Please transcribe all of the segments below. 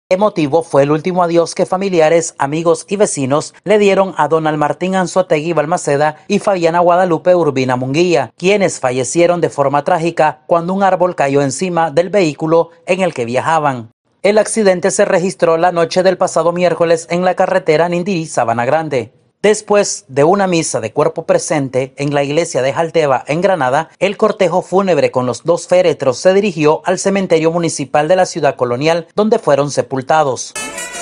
Emotivo fue el último adiós que familiares, amigos y vecinos le dieron a Donald Martín Anzoátegui Balmaceda y Fabiana Guadalupe Urbina Munguía, quienes fallecieron de forma trágica cuando un árbol cayó encima del vehículo en el que viajaban. El accidente se registró la noche del pasado miércoles en la carretera Nindirí-Sabana Grande. Después de una misa de cuerpo presente en la iglesia de Jalteba, en Granada, el cortejo fúnebre con los dos féretros se dirigió al cementerio municipal de la ciudad colonial, donde fueron sepultados.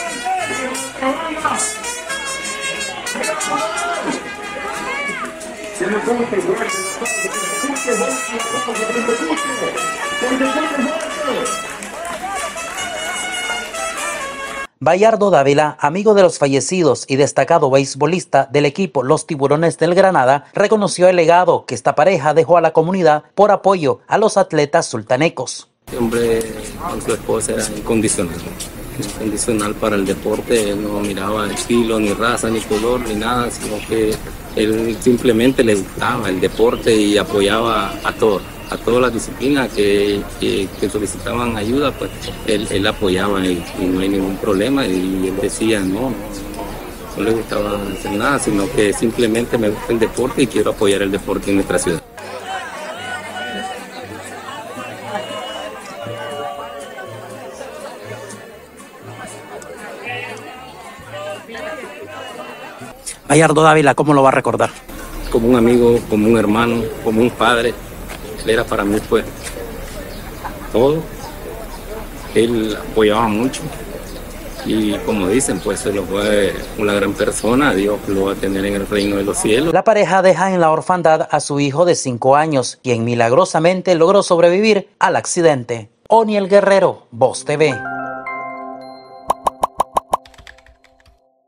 Bayardo Dávila, amigo de los fallecidos y destacado beisbolista del equipo Los Tiburones del Granada, reconoció el legado que esta pareja dejó a la comunidad por apoyo a los atletas sultanecos. Este hombre con su esposa era incondicional para el deporte, no miraba estilo, ni raza, ni color, ni nada, sino que él simplemente le gustaba el deporte y apoyaba a todas las disciplinas que solicitaban ayuda, pues él apoyaba y no hay ningún problema, y él decía no le gustaba hacer nada, sino que simplemente me gusta el deporte y quiero apoyar el deporte en nuestra ciudad. Bayardo Dávila, ¿cómo lo va a recordar? Como un amigo, como un hermano, como un padre. Él era para mí pues todo. Él apoyaba mucho y como dicen, pues se lo fue una gran persona. Dios lo va a tener en el reino de los cielos. La pareja deja en la orfandad a su hijo de 5 años, quien milagrosamente logró sobrevivir al accidente. Oniel Guerrero, Voz TV.